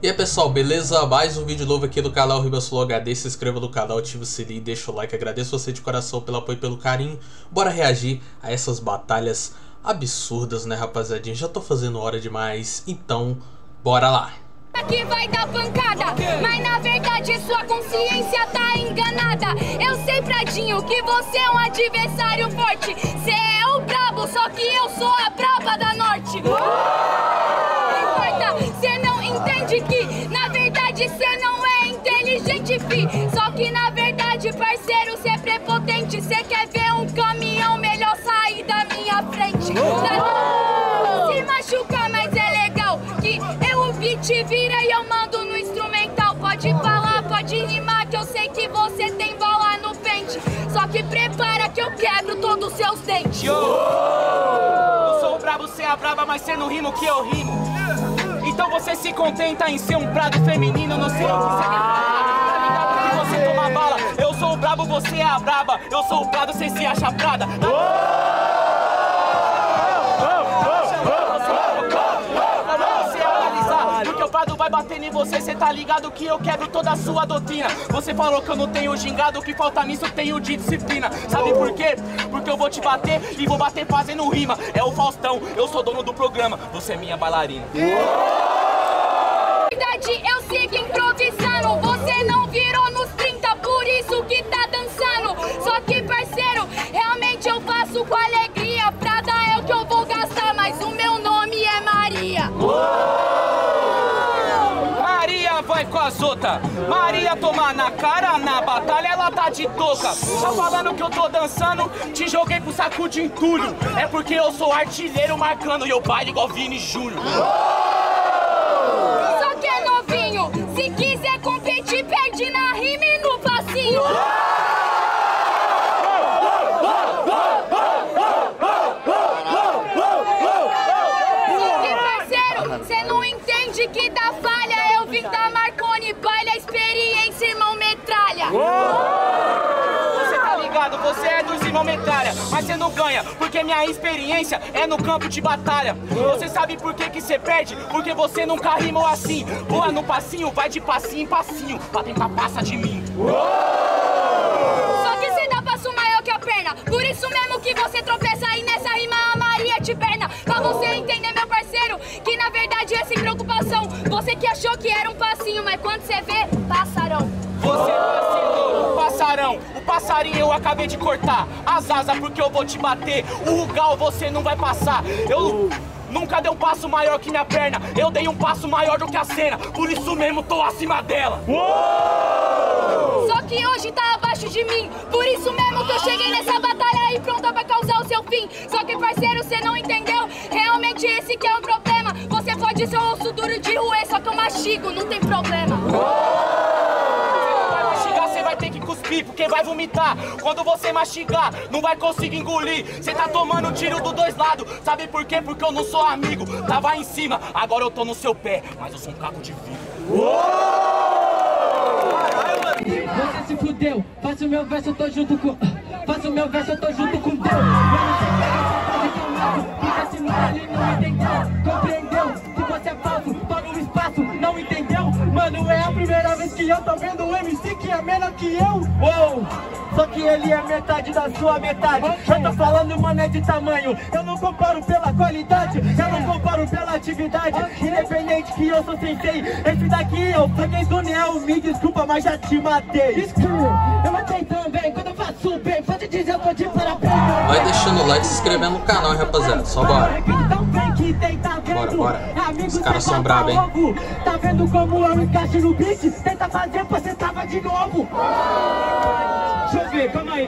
E aí pessoal, beleza? Mais um vídeo novo aqui do canal RibaSlow HD. Se inscreva no canal, ative o sininho, deixa o like. Agradeço você de coração pelo apoio e pelo carinho. Bora reagir a essas batalhas absurdas, né, rapaziadinha? Já tô fazendo hora demais, então bora lá. Aqui vai dar pancada, mas na verdade sua consciência tá enganada. Eu sei, Pradinho, que você é um adversário forte. Cê é o brabo, só que eu sou a braba da Norte. Cê não entende que na verdade cê não é inteligente, fi. Só que na verdade, parceiro, cê é prepotente. Cê quer ver um caminhão, melhor sair da minha frente. Se machucar, mas é legal que eu o beat vira e eu mando no instrumental. Pode falar, pode rimar, que eu sei que você tem bala no pente. Só que prepara que eu quebro todos os seus dentes. Eu sou o brabo, cê é a braba, mas cê não rima o que eu rimo. Então você se contenta em ser um prado feminino, não sei o que você quer falar. Tá ligado que você toma bala? Eu sou o brabo, você é a braba. Eu sou o prado, cê se acha prada. Porque o prado vai bater em você, cê tá ligado que eu quebro toda a sua doutrina. Você falou que eu não tenho gingado, o que falta nisso eu tenho de disciplina. Sabe por quê? Porque eu vou te bater e vou bater fazendo rima. É o Faustão, eu sou dono do programa, você é minha bailarina. Verdade, eu sigo improvisando. Você não virou nos 30, por isso que tá dançando. Só que, parceiro, realmente eu faço com alegria. Prada é o que eu vou gastar, mas o meu nome é Maria. Maria vai com as outras. Maria toma na cara, na batalha ela tá de touca. Tá falando que eu tô dançando, te joguei pro saco de entulho. É porque eu sou artilheiro marcando e eu baile igual Vini Júnior. Só que é novinho, se quiser competir, perde na rima e no passinho. Só que, parceiro, cê não entende que da falha eu vim da Marconi. Baile a experiência, irmão metralha. Você tá ligado, você é dos irmão metralha, mas você não ganha, porque minha experiência é no campo de batalha. Você sabe por que você perde? Porque você nunca rimou assim. Voa no passinho, vai de passinho em passinho, pra tentar passar de mim. Só que cê dá passo maior que a perna, por isso mesmo que você tropeça aí nessa rima a Maria te perna. Pra você entender, meu parceiro, que na verdade é sem preocupação. Você que achou que era um passinho, mas quando você vê, passarão. Você vacilou, passarão. O passarinho eu acabei de cortar as asas porque eu vou te bater. O Rugal você não vai passar. Eu nunca dei um passo maior que minha perna. Eu dei um passo maior do que a cena, por isso mesmo tô acima dela. Só que hoje tá abaixo de mim, por isso mesmo que eu cheguei nessa batalha aí pronta pra causar o seu fim. Só que, parceiro, você não entendeu, realmente esse que é um problema. Você pode ser um osso duro de roer, só que eu mastigo, não tem problema. Você vai ter que cuspir, porque vai vomitar. Quando você mastigar, não vai conseguir engolir. Você tá tomando tiro dos dois lados. Sabe por quê? Porque eu não sou amigo. Tava em cima, agora eu tô no seu pé, mas eu sou um caco de vidro. Você se fudeu, faça o meu verso, eu tô junto com... Faça o meu verso, eu tô junto com Deus. Fica se ali, não entendeu, compreendeu? Que você é falso, toma um espaço, não entendeu? Mano, é a primeira vez que eu tô vendo um MC que é menor que eu. Uou! Só que ele é metade da sua metade. Eu tô falando, mano, é de tamanho. Eu não comparo pela qualidade, eu não comparo pela atividade. Independente que eu sou sensei, esse daqui é o freguês do Neo. Me desculpa, mas já te matei. Eu matei também, quando eu faço bem, pode dizer, eu tô de parabéns. Vai deixando o like e se inscrevendo no canal, hein, rapaziada. Só bora. Bora. Os caras são brabos, hein? Tá vendo como eu encaixo no beat? Tenta fazer, você tava de novo. Deixa eu ver, calma aí.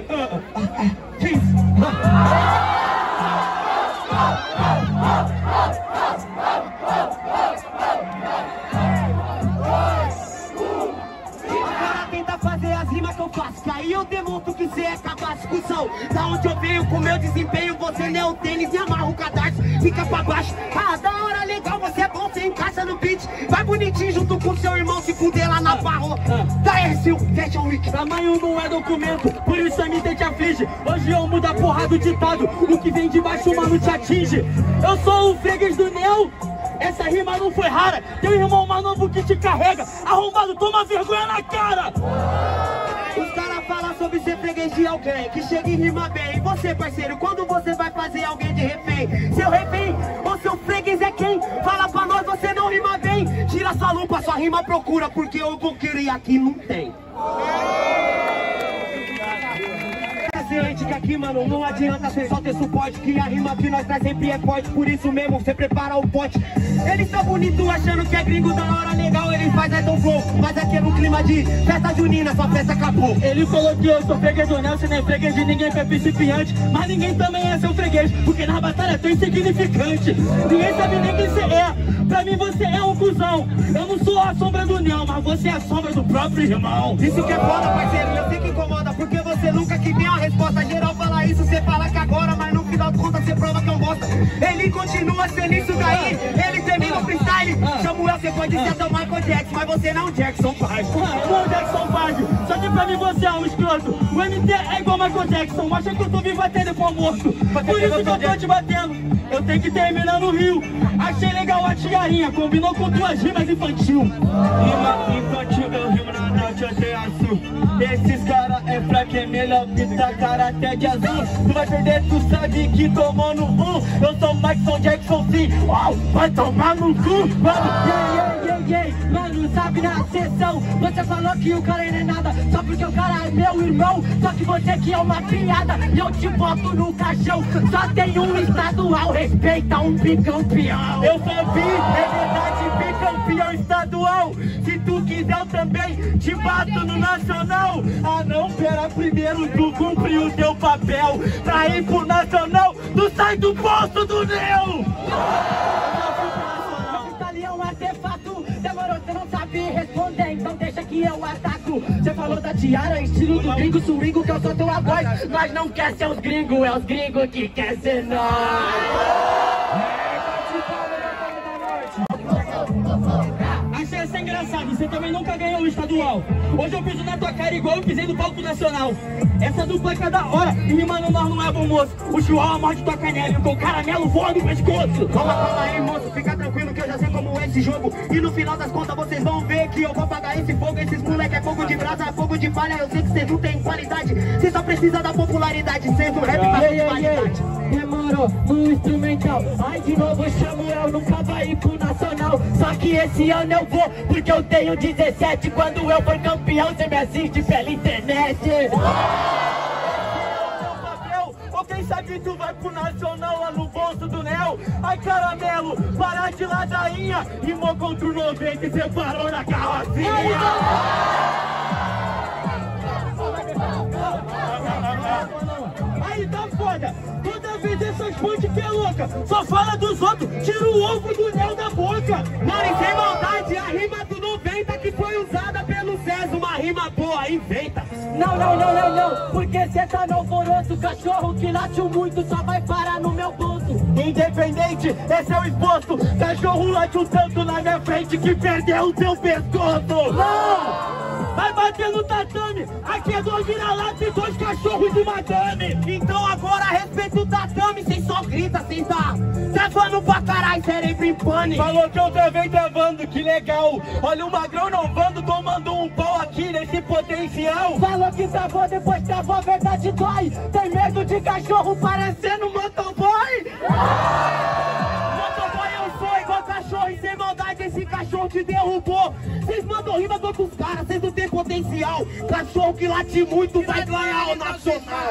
Agora tenta fazer as rimas que eu faço, que aí eu demonstro que você é capaz de discussão. Da onde eu venho com meu desempenho, você não é o tênis e amarra o cadarço, fica pra baixo. Ah, da hora, legal, você é bom, você encaixa no beat. Vai bonitinho junto com seu irmão, se fuder lá na barro. Da RC1, Fashion Week. Tamanho não é documento, por isso a mídia te aflige. Hoje eu mudo a porra do ditado, o que vem de baixo, mano, te atinge. Eu sou o freguês do Neo, essa rima não foi rara. Teu irmão mais novo que te carrega, arrombado, toma vergonha na cara. Os caras falam sobre ser freguês de alguém que chega e rima bem. E você, parceiro, quando você vai fazer alguém de refém? Seu refém ou seu freguês é quem? Fala pra nós, você não rima bem. Tira sua lupa, sua rima procura, porque eu vou querer aqui não tem. Que aqui, mano, não adianta ser só ter suporte, que a rima que nós traz sempre é forte. Por isso mesmo, você prepara o pote. Eles tão bonitos achando que é gringo, da hora legal eles fazem tão flow. Mas aqui é no clima de festa junina, sua festa acabou. Ele falou que eu sou freguês do Nelson, nem freguês de ninguém que é principiante. Mas ninguém também é seu freguês, porque na batalha é tão insignificante. Ninguém sabe nem quem você é, pra mim você é um cuzão. Eu não sou a sombra do Neo, mas você é a sombra do próprio irmão. Isso que é foda, parceiro, eu sei que incomoda, porque você nunca que tem uma resposta. Geral fala isso, você fala que agora, mas no final de contas você prova que eu gosto. Ele continua sendo isso daí, ele termina o freestyle. Samuel, você pode ser até o Michael Jackson, mas você não é um Jackson 5. Eu não é o Jackson 5, só que pra mim você é um escroto. O MT é igual Michael Jackson, acha que eu tô vivo batendo com amorto. Por isso que eu tô te batendo, eu tenho que terminar no Rio. Achei legal a tiarinha, combinou com tuas rimas infantil. Rima infantil, eu rimo na noite até azul. Esses cara é fraco, é melhor pintar cara até de azul. Tu vai perder, tu sabe que tomou no cu. Eu sou Michael Jackson, sim. Uau, vai tomar no cu. Mano, sabe na sessão você falou que o cara não é nada, só porque o cara é meu irmão. Só que você que é uma criada, e eu te boto no caixão. Só tem um estadual, respeita um bicampeão. Eu sou é verdade, bicampeão estadual. Se tu quiser eu também te bato no nacional. Ah não, pera, primeiro tu cumpre o teu papel. Pra ir pro nacional, tu sai do bolso do Neo. Ali é um artefato, demorou, você não sabe responder, então deixa que eu ataco. Você falou da tiara, estilo do gringo, swingo, que eu sou tua voz. Nós não quer ser os gringos, é os gringos que quer ser nós. Achei isso engraçado, você também nunca ganhou o estadual. Hoje eu piso na tua cara igual eu pisei no palco nacional. Essa dupla é da hora, e rimando nós não é bom moço. O chihuahua morde tua canela e com o caramelo voa no pescoço. Calma aí, moço, fica tranquilo que eu já sei como é esse jogo. E no final das contas vocês vão ver que eu vou apagar esse fogo. Esses moleque é fogo de brasa, é fogo de palha. Eu sei que vocês não tem qualidade, você só precisa da popularidade. Sendo rap pra qualidade. Demorou no instrumental. Ai, de novo o Samuel nunca vai ir pro nacional. Só que esse ano eu vou, porque eu tenho 17. Quando eu for campeão, você me assiste pela internet. Ou quem sabe tu vai pro nacional lá no bolso do Neo. Ai, caramelo, para de ladainha. Rimou contra o 90 e você parou na carrocinha. Aí tá foda, toda vez essas pontes que é louca. Só fala dos outros, tira o ovo do Neo da boca. Mano, sem maldade, a rima do 90 que foi usada pelo César. Uma rima boa, inventa. Não, porque cê tá no alvoroço. Cachorro que late muito só vai parar no meu bolso. Independente, esse é o exposto. Cachorro late um tanto na minha frente que perdeu o seu pescoço. Não! Vai bater no tatame, aqui é 2 vira-lata e 2 cachorros de madame. Então agora respeita o tatame, cês só grita, cês tá travando pra caralho, cérebro em pânico. Falou que eu também travando, que legal. Olha o magrão não vando, tomando um pau aqui nesse potencial. Falou que travou, depois travou, a verdade dói. Tem medo de cachorro parecendo motoboy? Motoboy eu sou igual cachorro e sem maldade esse cachorro te derrubou. Vocês mandam rima contra os caras, vocês não tem potencial. Cachorro que late muito vai ganhar o nacional.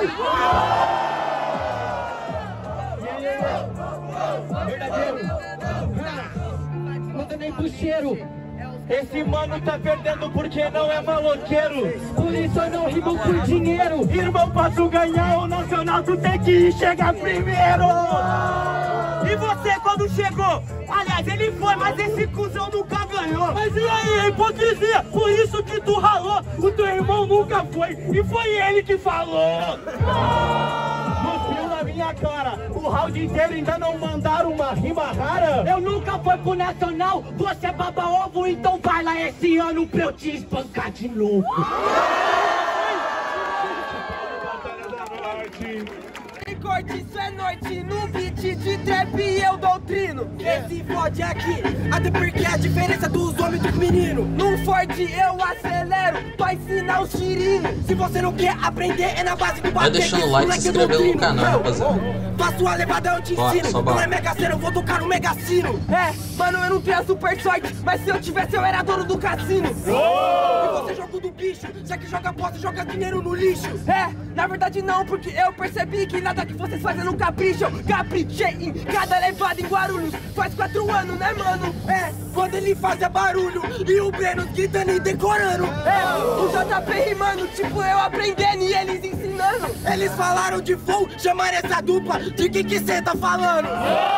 Verdadeiro. Manda nem pro cheiro. Esse mano tá perdendo porque não é maloqueiro. Por isso eu não rimo por dinheiro. Irmão, pra tu ganhar o nacional tu tem que chegar primeiro. E você quando chegou? Aliás, ele foi, mas esse cuzão nunca ganhou. Mas e aí, a hipocrisia? Por isso que tu ralou. O teu irmão nunca foi, e foi ele que falou. Cuspiu na minha cara. O round inteiro ainda não mandaram uma rima rara. Eu nunca fui pro nacional. Você é baba ovo, então vai lá esse ano pra eu te espancar de novo. corte, isso é norte. No beat de trap eu doutrino. Esse fode aqui, até porque a diferença dos homens e dos meninos. Num Ford eu acelero, pra ensinar os tirinos. Se você não quer aprender, é na base do bater. Vai deixando o like e se inscrevendo no canal, rapaziada. Pra sua levada eu te ensino. Não é mega cena, eu vou tocar no mega sino. É, mano, eu não tenho a super sorte, mas se eu tivesse eu era dono do cassino. E você joga do bicho, já que joga bosta, joga dinheiro no lixo. É, na verdade não, porque eu percebi que nada que vocês fazem não capricham. Caprichei em cada levada em Guarulhos, faz 4 anos, né, mano? É, quando ele fazia barulho e o Breno gritando e decorando. É, o JP rimando, tipo eu aprendendo e eles ensinando. Eles falaram de flow, chamaram essa dupla, de que cê tá falando?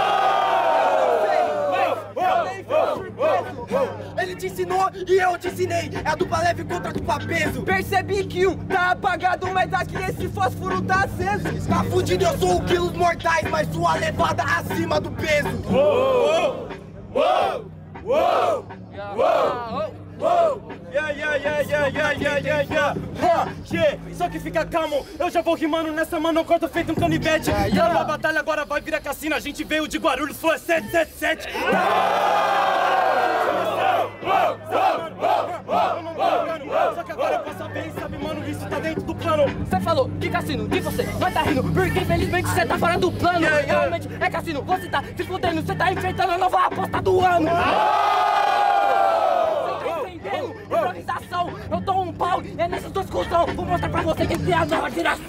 Ele te ensinou e eu te ensinei. É a dupla leve contra a dupla peso. Percebi que um tá apagado, mas aqui esse fósforo tá aceso. Tá fudido, eu sou o quilos mortais, mas sua levada acima do peso. Só que fica calmo, eu já vou rimando nessa, mano, eu corto feito um canivete. A batalha agora vai virar cassino, a gente veio de Guarulhos, foi 777. Só que agora eu posso saber, sabe, mano, isso tá dentro do plano. Cê falou que cassino, de você, mas tá rindo, porque infelizmente cê tá fora do plano. Realmente é cassino, você tá se fudendo, cê tá enfrentando a nova aposta do ano. Improvisação, eu dou um pau, é nessas duas cuzão. Vou mostrar pra você quem tem a nova geração.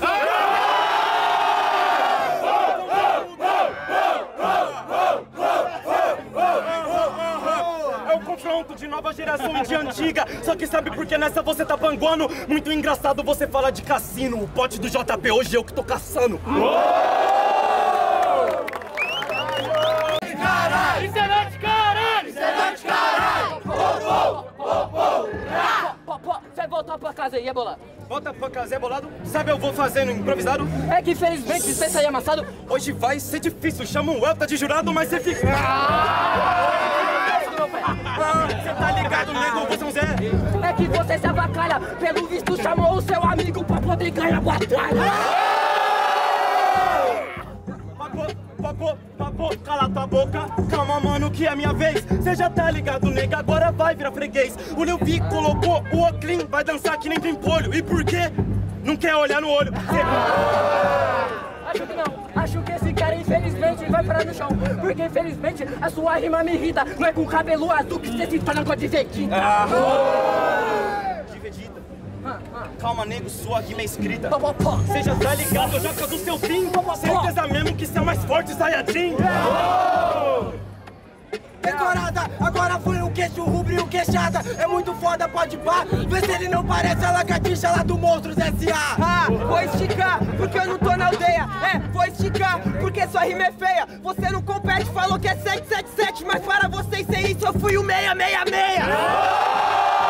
É o confronto de nova geração e de antiga. Só que sabe por que nessa você tá panguando? Muito engraçado você fala de cassino. O pote do JP hoje eu que tô caçando. Você voltar pra casa aí, é bolado. Volta pra casa, é bolado? Sabe eu vou fazendo improvisado? É que infelizmente você sair amassado. Hoje vai ser difícil, chama um Elta de jurado, mas você fica... Você tá ligado, nego, você não Zé? É que você se avacalha, pelo visto chamou o seu amigo pra poder ganhar a batalha. Papo, cala tua boca, calma mano que é minha vez. Cê já tá ligado, nega, agora vai virar freguês. O Lil Vi colocou o Oclean, vai dançar que nem pimpolho. E por quê? Não quer olhar no olho. Acho que não, acho que esse cara infelizmente vai parar no chão. Porque infelizmente a sua rima me irrita. Não é com cabelo azul que você se torna com a de Vegeta. De Vegeta? Calma, nego, sua rima é escrita. Cê já tá ligado, eu já caso o seu fim. Certeza mesmo que cê é o mais forte, Saiyajin. Decorada, agora foi o queixo rubro e o queixada. É muito foda, pode pá. Vê se ele não parece a lagartixa lá do Monstros S.A. Ah, vou esticar, porque eu não tô na aldeia. É, vou esticar, porque sua rima é feia. Você não compete, falou que é 777. Mas para vocês ser isso, eu fui o 666.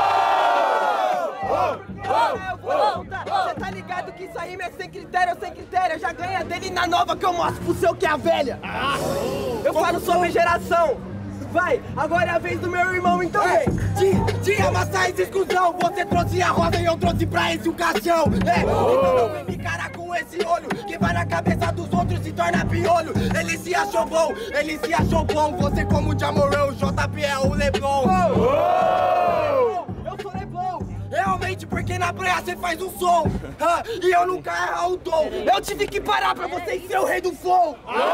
Você tá ligado que isso aí é sem critério, eu já ganha dele na nova que eu mostro pro seu que é a velha. Eu falo sobre geração. Vai, agora é a vez do meu irmão, então vem. De amassar esse exclusão, você trouxe a roda e eu trouxe pra esse o caixão. Então não vem me encarar com esse olho, que vai na cabeça dos outros se torna piolho. Ele se achou bom, você como o Jamorão, o JP é o Leblon. Eu sou Leblon. Realmente, porque na praia você faz um som e eu nunca erro o tom. Eu tive que parar pra vocês ser o rei do flow.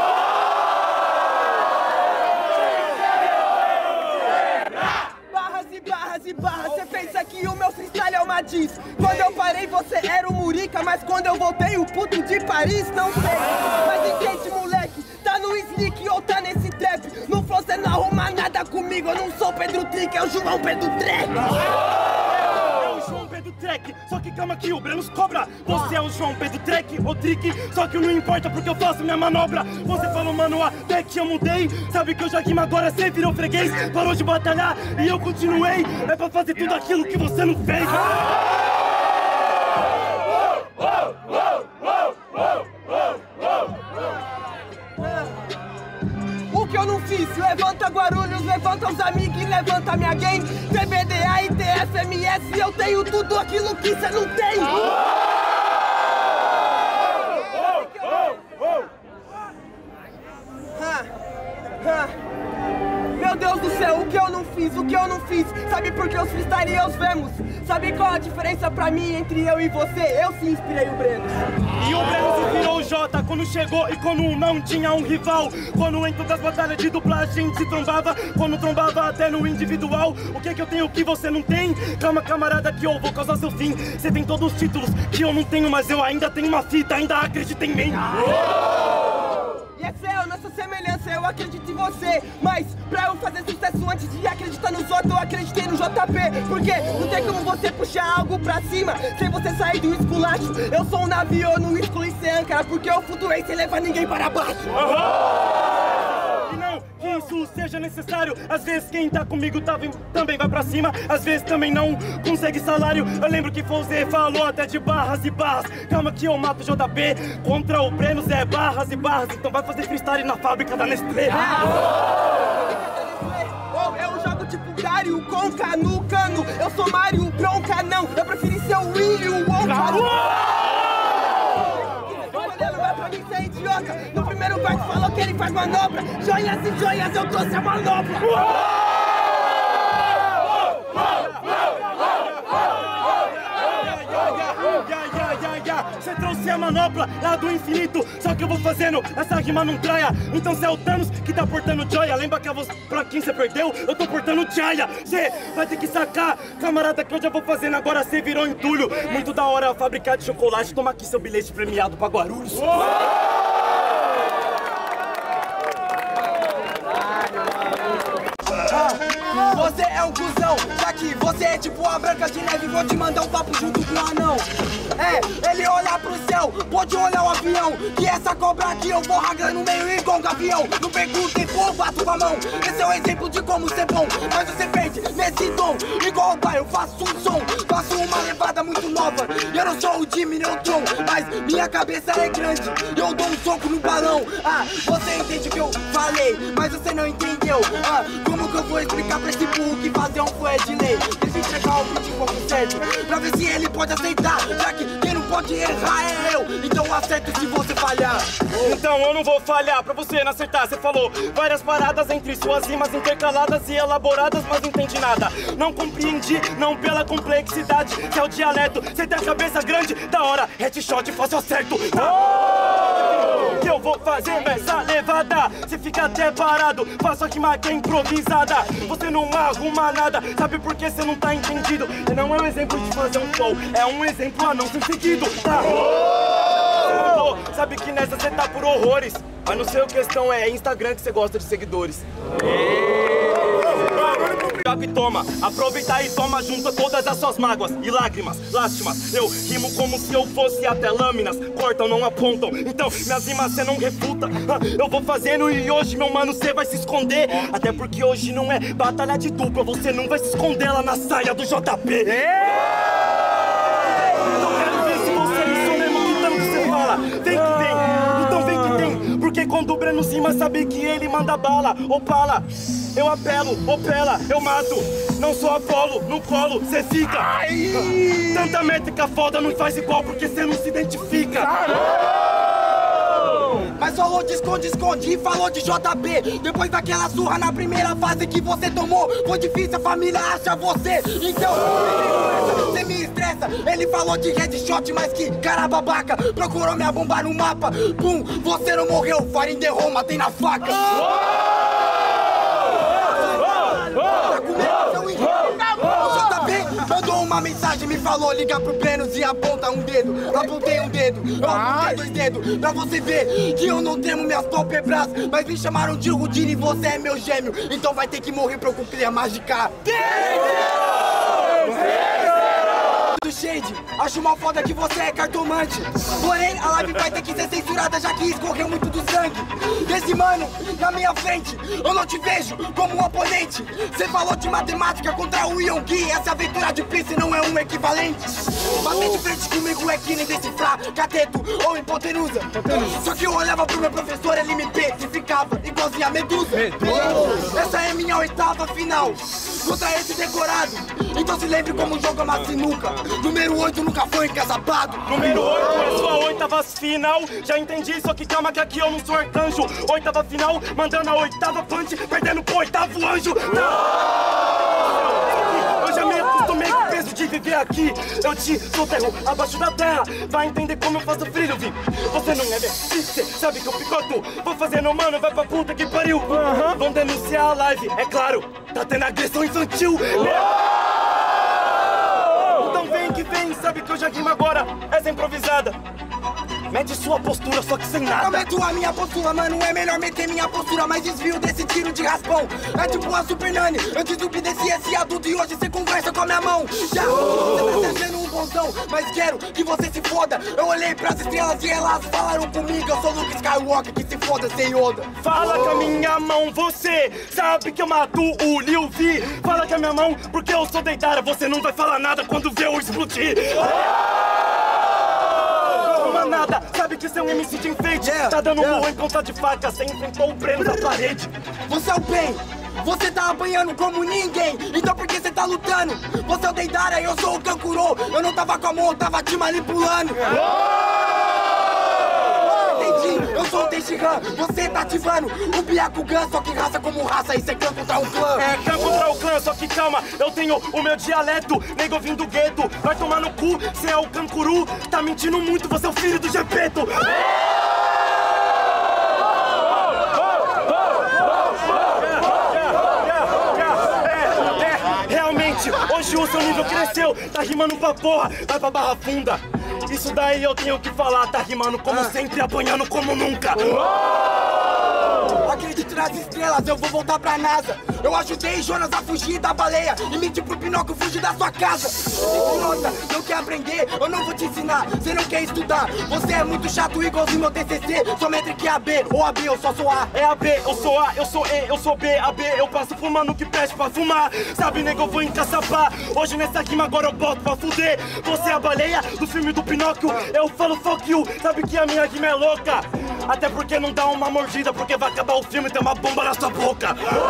Barras e barras, você pensa que o meu freestyle é uma diz. Quando eu parei você era o Murica, mas quando eu voltei o puto de Paris, não sei. Mas entende, moleque, tá no sneak ou tá nesse trap. No flow cê não arruma nada comigo, eu não sou Pedro Trick, é o João Pedro Trek. João Pedro Trek, só que calma que o Brenos cobra. Você é o João Pedro Trek, ou Trick, só que não importa porque eu faço minha manobra. Você falou, mano, até que eu mudei. Sabe que eu já rimo agora, cê virou freguês. Parou de batalhar e eu continuei. É pra fazer tudo aquilo que você não fez. O que eu não fiz? Levanta Guarulhos, levanta os amigos e levanta minha gang. TBDA e TFMS, eu tenho tudo aquilo que cê não tem. fiz. Sabe por que os freestyle e os vemos? Sabe qual a diferença pra mim entre eu e você? Eu sim inspirei o Breno. E o Breno se virou o Jota quando chegou e quando não tinha um rival. Quando dentro das batalhas de dupla a gente se trombava, quando trombava até no individual. O que eu tenho que você não tem? Calma, camarada, que eu vou causar seu fim. Você tem todos os títulos que eu não tenho, mas eu ainda tenho uma fita, ainda acredita em mim. E é céu, nossa semelhança, eu acredito em você. Mas pra eu fazer sucesso antes de acreditar nos outros, eu acreditei no JP. Porque não tem como você puxar algo pra cima sem você sair do esculacho. Eu sou um navio, eu não excluí sem âncora, porque eu flutuei sem levar ninguém para baixo. E não que isso seja necessário. Às vezes quem tá comigo também vai pra cima. Às vezes também não consegue salário. Eu lembro que você falou até de barras e barras. Calma que eu mato o JP contra o Breno, é barras e barras. Então vai fazer freestyle na fábrica da Nestlé. Eu jogo tipo Dario Conca no cano. Eu sou Mario Bronca, não. Eu preferi ser o Willy Wonka. Você é idiota. No primeiro verso falou que ele faz manobra. Joias e joias, eu trouxe a manobra. Você trouxe a manopla lá do infinito. Só que eu vou fazendo essa rima não traia. Então cê é o Thanos que tá portando joia. Lembra que pra quem você perdeu, eu tô portando joia. Cê vai ter que sacar, camarada, que eu já vou fazendo. Agora cê virou entulho. Muito da hora fabricar de chocolate. Toma aqui seu bilhete premiado pra Guarulhos. Você é um cuzão, já que você é tipo a Branca de Neve. Vou te mandar um papo junto com o anão. Ele olha pro céu, pode olhar o avião. Que essa cobra aqui eu vou ragando no meio igual um gavião. Não pergunta e pô, bato com a mão. Esse é o exemplo de como ser bom. Mas você perde nesse tom. Igual o pai, eu faço um som. Faço uma levada muito nova. Eu não sou o Jimmy Neutron, mas minha cabeça é grande. Eu dou um soco no balão. Você entende o que eu falei, mas você não entendeu. Como que eu vou explicar pra esse burro que fazer um fã é de lei? Deixa eu entregar o beat como certo, pra ver se ele pode aceitar. Já que quem não pode errar é eu, então eu acerto se você falhar. Então eu não vou falhar pra você não acertar. Você falou várias paradas entre suas rimas intercaladas e elaboradas, mas não entendi nada. Não compreendi, não pela complexidade. Se é o dialeto, você tem a cabeça grande. Da hora, headshot, faço acerto. Que eu vou fazer nessa levada. Você fica até parado, faço a rima que é improvisada. Você não arruma nada, sabe por que você não tá entendido? Não é um exemplo de fazer um flow, é um exemplo a não ser seguido, tá? Sabe que nessa você tá por horrores, mas não sei o questão é Instagram que você gosta de seguidores. Joga e toma, aproveita e toma, junta todas as suas mágoas e lágrimas, lástimas. Eu rimo como se eu fosse até lâminas, cortam, não apontam. Então minhas rimas cê não refuta. Eu vou fazendo e hoje, meu mano, cê vai se esconder. Até porque hoje não é batalha de dupla, você não vai se esconder lá na saia do JP. Eu quero ver se você é isso mesmo que tanto cê fala. Vem que vem, então vem que tem. Porque quando o Breno cima sabe que ele manda bala, opala. Eu apelo, opela, eu mato. Não sou Apolo, no colo, cê fica. Tanta métrica foda não faz igual porque cê não se identifica. Mas falou de esconde, esconde e falou de JP. Depois daquela surra na primeira fase que você tomou, foi difícil, a família acha você. Então, você me estressa. Ele falou de headshot, mas que cara babaca. Procurou minha bomba no mapa. Pum, você não morreu, fire in the home, matei na faca. Mandou uma mensagem, me falou, liga pro Breno e aponta um dedo. Apontei um dedo, eu apontei 2 dedos. Pra você ver que eu não tremo minhas pálpebras. Mas me chamaram de Rudine e você é meu gêmeo. Então vai ter que morrer pra eu cumprir a mágica. Do Shade, acho mal foda que você é cartomante. Porém, a live vai ter que ser censurada, já que escorreu muito do sangue desse mano na minha frente. Eu não te vejo como um oponente. Você falou de matemática contra o Yonggi. Essa aventura de Prince não é um equivalente. Bater de frente comigo é que nem decifrar cateto ou hipotenusa. Só que eu olhava pro meu professor, ele me petrificava igualzinho a Medusa. Essa é minha 8ª final contra esse decorado. Então se lembre como joga uma sinuca. Número 8 nunca foi encasapado. Número 8 é sua 8ª final. Já entendi, só que calma que aqui eu não sou arcanjo. 8ª final, mandando a 8ª punch, perdendo pro 8º anjo. Não! vier aqui, eu te soterro abaixo da terra. Vai entender como eu faço filho, vi. Você não é cê sabe que eu picoto. Vou fazendo, mano, vai pra puta que pariu. Vão denunciar a live, é claro. Tá tendo agressão infantil. Então vem que vem, sabe que eu já rimo agora. Essa é improvisada. Mete sua postura, só que sem nada. Eu meto a minha postura, mano, é melhor meter minha postura. Mas desvio desse tiro de raspão. É tipo uma super nani. Antes de obedecer esse adulto e hoje você conversa com a minha mão. Já, você tá sendo um bonzão, mas quero que você se foda. Eu olhei pras estrelas e elas falaram comigo. Eu sou Luke Skywalker, que se foda sem Yoda. Fala com a minha mão, você sabe que eu mato o Liu Vi. Fala com a minha mão, porque eu sou Deidara. Você não vai falar nada quando vê eu explodir. Nada, sabe que você é um MC de enfeite. Tá dando boa em ponta de faca. Você enfrentou o Breno na parede. Você é o bem, você tá apanhando como ninguém. Então por que você tá lutando? Você é o Deidara, eu sou o Kankuro. Eu não tava com a mão, eu tava te manipulando. Entendi, eu sou o Tenshinhan, você tá ativando o Byakugan, só que raça como raça, isso é clã contra o clã. É clã contra o clã, só que calma, eu tenho o meu dialeto, nego vindo do gueto. Vai tomar no cu, cê é o Kankuro. Tá mentindo muito, você é o filho do Gepeto. Realmente, hoje o seu nível cresceu. Tá rimando pra porra, vai pra Barra Funda. Isso daí eu tenho que falar, tá rimando como sempre, apanhando como nunca. Acredito nas estrelas, eu vou voltar pra NASA. Eu ajudei Jonas a fugir da baleia e menti pro Pinóquio fugir da sua casa. Idiota, não quer aprender? Eu não vou te ensinar. Você não quer estudar? Você é muito chato, igualzinho meu TCC. Sua métrica é AB, ou AB, eu só sou A. É AB, eu sou A, eu sou E, eu sou B. AB, eu passo fumando que pede pra fumar. Sabe, nego, eu vou encaçapar. Hoje nessa rima agora eu boto pra fuder. Você é a baleia do filme do Pinóquio. Eu falo fuck you, sabe que a minha rima é louca. Até porque não dá uma mordida, porque vai acabar o filme e tem uma bomba na sua boca.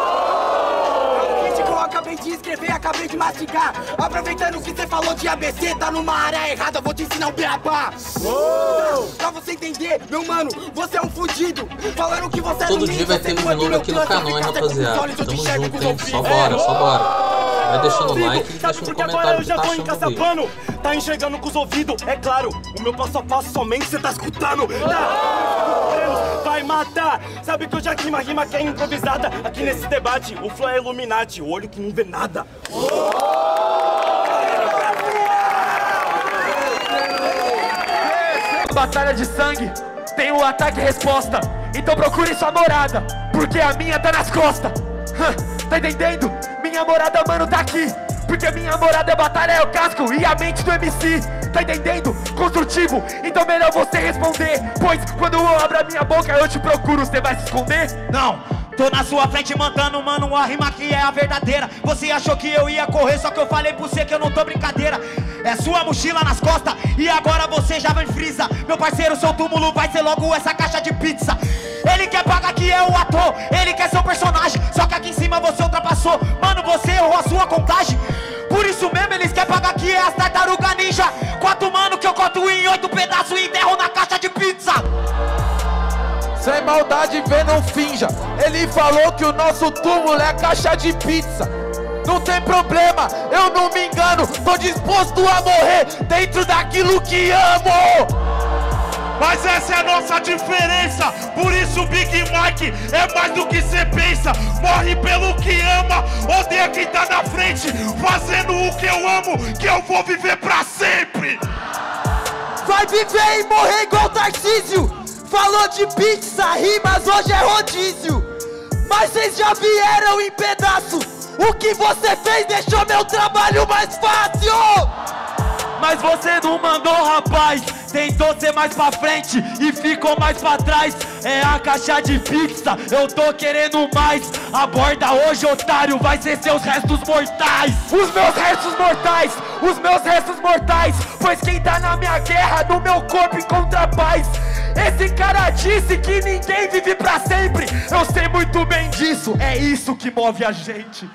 Eu acabei de escrever, acabei de mastigar. Aproveitando que você falou de ABC, tá numa área errada, vou te ensinar o beabá. Pra você entender, meu mano, você é um fudido. Falando que você todo dia vai ter vídeo novo aqui no canal, hein, rapaziada. Tamo junto, hein? Só bora, só bora. Vai deixando o like e deixa no comentário o que tá achando do vídeo. Tá enxergando com os ouvidos, é claro. O meu passo a passo somente você tá escutando. Vai matar. Sabe que eu já rima que é improvisada. Aqui nesse debate, o flow é Illuminati, o olho que não vê nada. Batalha de sangue, tem o ataque e resposta. Então procure sua morada, porque a minha tá nas costas. Tá entendendo? Minha morada, mano, tá aqui. Porque minha morada é batalha, é o casco e a mente do MC. Tá entendendo? Construtivo, então melhor você responder. Pois quando eu abro a minha boca eu te procuro, você vai se esconder? Não, tô na sua frente mandando, mano, uma rima que é a verdadeira. Você achou que eu ia correr, só que eu falei pra você que eu não tô brincadeira. É sua mochila nas costas e agora você já vai frisa. Meu parceiro, seu túmulo vai ser logo essa caixa de pizza. Ele quer pagar que é o ator, ele quer ser o personagem. Só que aqui em cima você ultrapassou, mano, você errou a sua contagem. Por isso mesmo eles querem pagar que é as tartaruga ninja. 4 mano que eu corto em 8 pedaços e enterro na caixa de pizza. Sem maldade, vê, não finja. Ele falou que o nosso túmulo é a caixa de pizza. Não tem problema, eu não me engano. Tô disposto a morrer dentro daquilo que amo. Mas essa é a nossa diferença. Por isso o Big Mike é mais do que cê pensa. Morre pelo que ama, odeia quem tá na frente. Fazendo o que eu amo, que eu vou viver pra sempre. Vai viver e morrer igual Tarcísio. Falou de pizza, rimas, hoje é rodízio. Mas vocês já vieram em pedaço. O que você fez deixou meu trabalho mais fácil. Mas você não mandou, rapaz. Tentou ser mais pra frente e ficou mais pra trás. É a caixa de pizza, eu tô querendo mais. Aborda hoje, otário, vai ser seus restos mortais. Os meus restos mortais, os meus restos mortais. Pois quem tá na minha guerra, no meu corpo encontra paz. Esse cara disse que ninguém vive pra sempre. Eu sei muito bem disso, é isso que move a gente.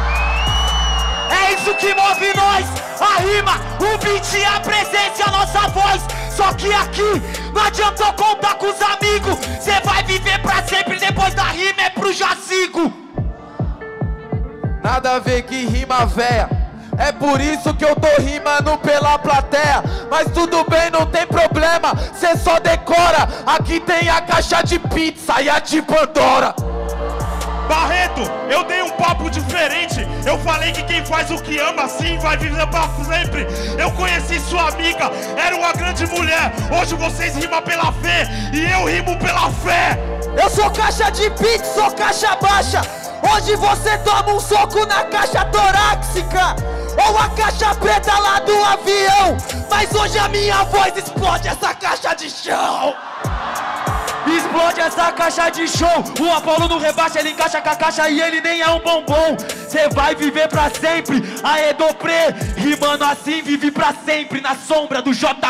É isso que move nós, a rima, o beat, a presença, a nossa voz. Só que aqui não adiantou contar com os amigos. Cê vai viver pra sempre, depois da rima é pro jazigo. Nada a ver que rima véia. É por isso que eu tô rimando pela plateia. Mas tudo bem, não tem problema, cê só decora. Aqui tem a caixa de pizza e a de Pandora. Barreto, eu dei um papo diferente. Eu falei que quem faz o que ama assim vai viver pra sempre. Eu conheci sua amiga, era uma grande mulher. Hoje vocês rimam pela fé e eu rimo pela fé. Eu sou caixa de pizza, sou caixa baixa. Hoje você toma um soco na caixa torácica ou a caixa preta lá do avião. Mas hoje a minha voz explode essa caixa de chão. Explode essa caixa de show. O Apolo no rebaixa, ele encaixa com a caixa e ele nem é um bombom. Cê vai viver pra sempre, aê Dopré. Rimando assim, vive pra sempre na sombra do JP.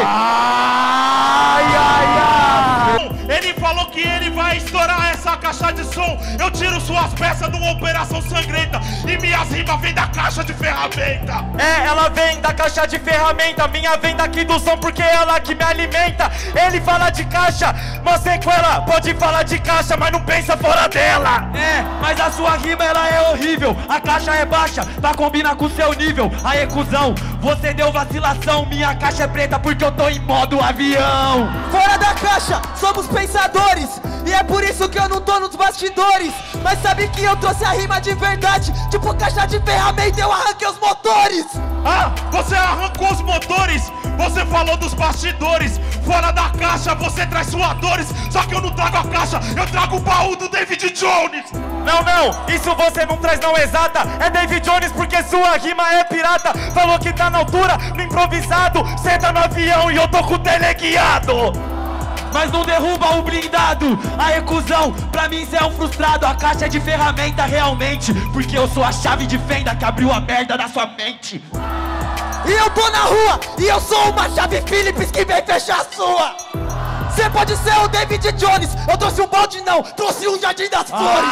Ai, ai, ai. Ele falou que ele vai estourar essa caixa de som. Eu tiro suas peças de uma operação sangrenta e minhas rimas vêm da caixa de ferramenta. É, ela vem da caixa de ferramenta. Minha vem daqui do som porque é ela que me alimenta. Ele fala de caixa, mas sequela pode falar de caixa, mas não pensa fora dela. É, mas a sua rima ela é horrível. A caixa é baixa, pra combinar com o seu nível. Aê, cuzão, você deu vacilação. Minha caixa é preta porque eu tô em modo avião. Fora da caixa, somos pensadores. E é por isso que eu não tô nos bastidores. Mas sabe que eu trouxe a rima de verdade. Tipo caixa de ferramenta, eu arranquei os motores. Ah, você arrancou os motores. Você falou dos bastidores. Fora da caixa você traz suadores. Só que eu não trago a caixa, eu trago o baú do David Jones. Não, não, isso você não traz não exata. É David Jones porque sua rima é pirata. Falou que tá na altura, no improvisado. Senta no avião e eu tô com o teleguiado. Mas não derruba o blindado. Aê, cuzão, pra mim cê é um frustrado. A caixa é de ferramenta realmente, porque eu sou a chave de fenda que abriu a merda da sua mente. E eu tô na rua, e eu sou uma chave Phillips que vem fechar a sua. Cê pode ser o David Jones. Eu trouxe um balde não, trouxe um jardim das flores.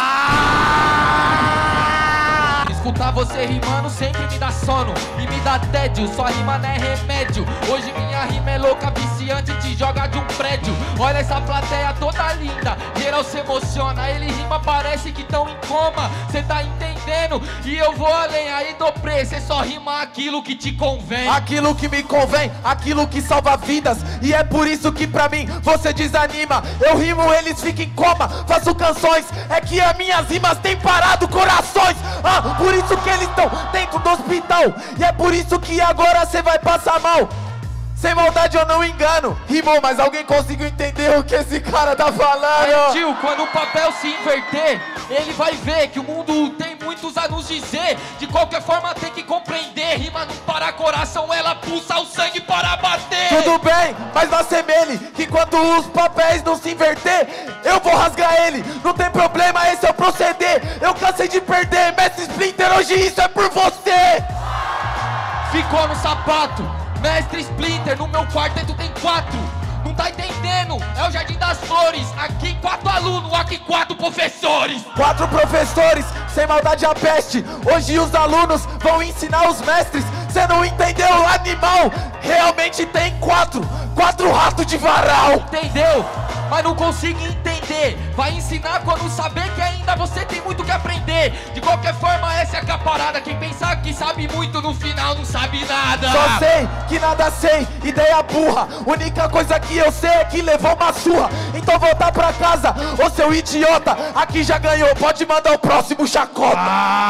Escutar você rimando sempre me dá sono e me dá tédio, sua rima não é remédio. Hoje minha rima é louca, viciante, te joga de um prédio. Olha essa plateia toda linda, geral se emociona. Ele rima, parece que tão em coma, cê tá entendendo? E eu vou além, aí Dopré, cê só rima aquilo que te convém. Aquilo que me convém, aquilo que salva vidas. E é por isso que pra mim você desanima. Eu rimo, eles ficam em coma, faço canções. É que as minhas rimas têm parado corações. Por isso que eles estão dentro do hospital. E é por isso que agora cê vai passar mal. Sem maldade eu não engano. Rimou, mas alguém conseguiu entender o que esse cara tá falando? Aí, tio, quando o papel se inverter, ele vai ver que o mundo tem muitos a nos dizer. De qualquer forma tem que compreender. Rima não para coração, ela pulsa o sangue para bater. Tudo bem, mas não assemelhe que enquanto os papéis não se inverter, eu vou rasgar ele. Não tem problema, esse é o proceder. Eu cansei de perder, Mestre Splinter, hoje isso é por você. Ficou no sapato. Mestre Splinter, no meu quarteto tem 4. Não tá entendendo? É o Jardim das Flores. Aqui 4 alunos, aqui 4 professores. 4 professores, sem maldade a peste. Hoje os alunos vão ensinar os mestres. Cê não entendeu, animal? Realmente tem 4 ratos de varal. Entendeu? Mas não consigo entender. Vai ensinar quando saber que ainda você tem muito que aprender. De qualquer forma, essa é a parada. Quem pensar que sabe muito, no final não sabe nada. Só sei que nada sei, ideia burra. Única coisa que eu sei é que levou uma surra. Então voltar pra casa, ô seu idiota. Aqui já ganhou, pode mandar o próximo chacota.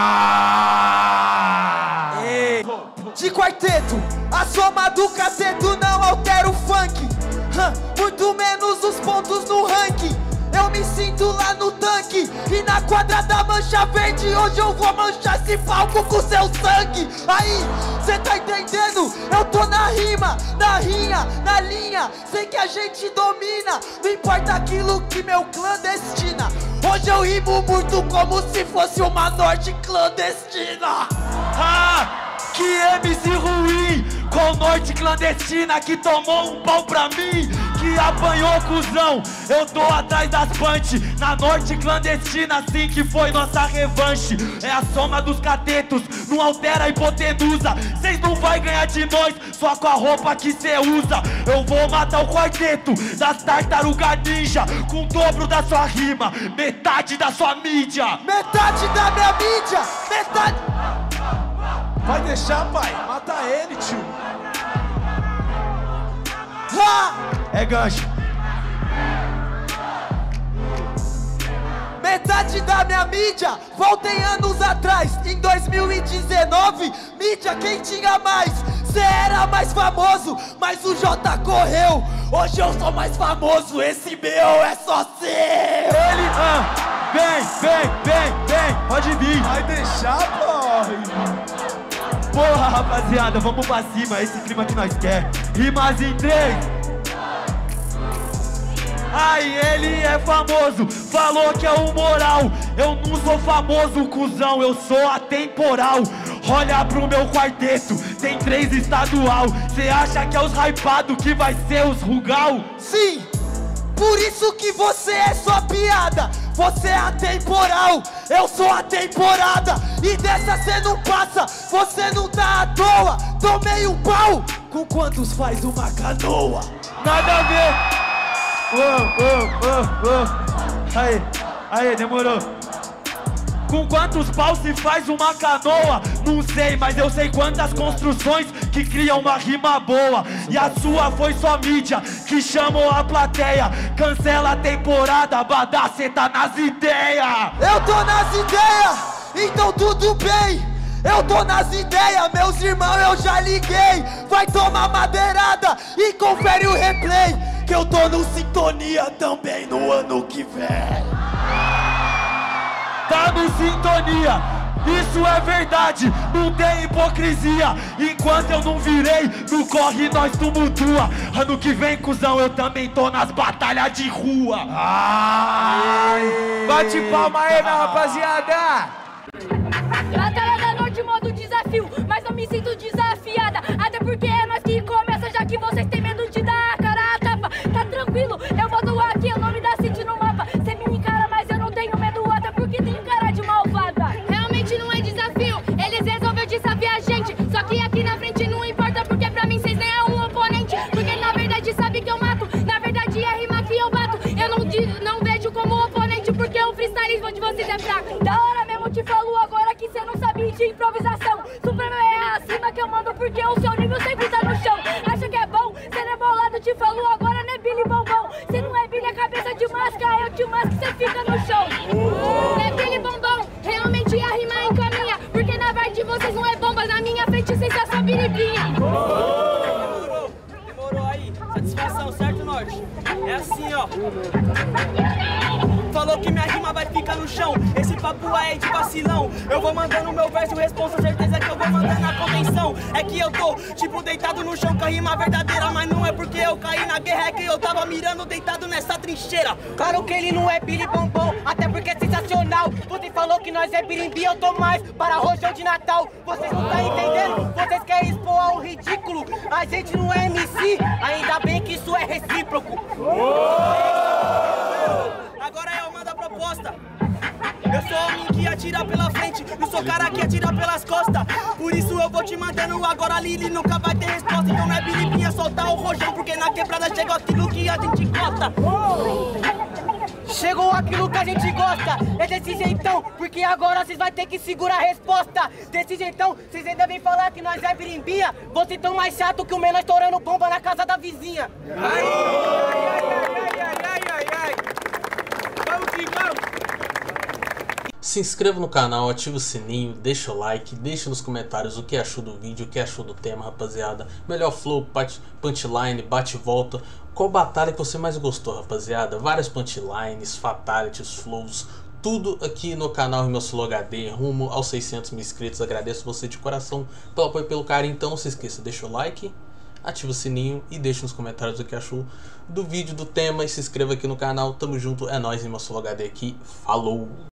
De quarteto, a soma do cateto não altera o funk. Muito menos os pontos no ranking. Eu me sinto lá no tanque. E na quadra da mancha verde, hoje eu vou manchar esse palco com seu sangue. Aí, cê tá entendendo? Eu tô na rima, na rinha, na linha. Sei que a gente domina. Não importa aquilo que meu clã destina. Hoje eu rimo muito como se fosse uma norte clandestina. Que MC ruim, com norte clandestina que tomou um pau pra mim, que apanhou, cuzão. Eu tô atrás das punch, na norte clandestina, assim que foi nossa revanche. É a soma dos catetos, não altera a hipotenusa. Cês não vai ganhar de nós, só com a roupa que cê usa. Eu vou matar o quarteto das tartarugas ninja, com o dobro da sua rima, metade da sua mídia. Metade da minha mídia, metade... Vai deixar, pai? Mata ele, tio. É gancho. Metade da minha mídia, voltei anos atrás. Em 2019, mídia quem tinha mais? Cê era mais famoso, mas o J correu. Hoje eu sou mais famoso, esse meu é só seu. Ele, vem, pode vir. Vai deixar, boy? Porra, rapaziada, vamos pra cima, esse clima que nós quer. Rimas em 3. Ai, ele é famoso, falou que é o moral. Eu não sou famoso, cuzão, eu sou atemporal. Olha pro meu quarteto, tem 3 estadual. Cê acha que é os hypado que vai ser os Rugal? Sim, por isso que você é só piada. Você é atemporal, eu sou a temporada. E dessa cê não passa, você não tá à toa. Tomei um pau, com quantos faz uma canoa? Nada a ver. Aí, demorou. Com quantos paus se faz uma canoa? Não sei, mas eu sei quantas construções que criam uma rima boa. E a sua foi só mídia que chamou a plateia. Cancela a temporada, Badá, cê tá nas ideias. Eu tô nas ideias, então tudo bem. Eu tô nas ideias, meus irmãos eu já liguei. Vai tomar madeirada e confere o replay, que eu tô no Sintonia também no ano que vem. Tá no Sintonia, isso é verdade, não tem hipocrisia. Enquanto eu não virei, no corre nós tumultua. Ano que vem, cuzão, eu também tô nas batalhas de rua. Ai, bate palma aí, minha rapaziada. Batalha da Norte, modo desafio, mas não me sinto desafiada. Até porque é nós que começa, já que vocês têm medo de dar a cara a tapa. Tá tranquilo, eu vou doar aqui o nome da City no mapa. Cê me encara, mas eu não tenho medo, até porque tenho cara de malvada. Realmente não é desafio, eles resolveram desafiar a gente. Só que aqui na frente não importa, porque pra mim vocês nem é um oponente. Porque na verdade sabe que eu mato, na verdade é a rima que eu bato. Eu não vejo como oponente, porque o freestylismo de vocês é fraco. Da hora mesmo te falo agora que cê não sabe de improvisação. Supremo é acima que eu mando, porque o seu nível sempre tá no chão. Acha que é bom? Cê não é bolado, te falo agora, né, Billy Bombom? Cê não é Billy, é cabeça de máscara, eu te masco, cê fica no chão. Né, Billy Bombom? Realmente a rima encaminha, porque na parte de vocês não é bomba, na minha frente cês é só biribinha. Demorou aí, satisfação, certo, Norte? É assim, ó. Falou que minha rima vai ficar no chão, esse papo aí é de vacilão. Eu vou mandando meu verso, responsa, certeza que eu vou mandando a convenção. É que eu tô, tipo, deitado no chão com a rima verdadeira. Mas não é porque eu caí na guerra, é que eu tava mirando deitado nessa trincheira. Claro que ele não é Billy Bombom, até porque é sensacional. Você falou que nós é birimbi, eu tô mais para rojão de Natal. Vocês não tá entendendo? Vocês querem expor ao ridículo. A gente não é MC, ainda bem que isso é recíproco. Agora eu mando a proposta. Eu sou homem que atira pela frente, eu sou cara que atira pelas costas. Por isso eu vou te mandando agora, a Lili nunca vai ter resposta. Então não é biribinha soltar o rojão, porque na quebrada chegou aquilo que a gente gosta. Chegou aquilo que a gente gosta, é desse jeitão, porque agora vocês vão ter que segurar a resposta. Desse jeitão, vocês ainda vêm falar que nós é birimbinha. Vocês tão mais chato que o menor estourando bomba na casa da vizinha. Ai. Vamos que vamos. Se inscreva no canal, ative o sininho, deixa o like, deixa nos comentários o que achou do vídeo, o que achou do tema, rapaziada. Melhor flow, punchline, bate e volta. Qual batalha que você mais gostou, rapaziada? Várias punchlines, fatalities, flows, tudo aqui no canal RimaSlow HD, rumo aos 600 mil inscritos. Agradeço você de coração pelo apoio e pelo carinho. Então não se esqueça, deixa o like, ativa o sininho e deixa nos comentários o que achou do vídeo, do tema. E se inscreva aqui no canal. Tamo junto, é nóis, RimaSlow HD aqui. Falou!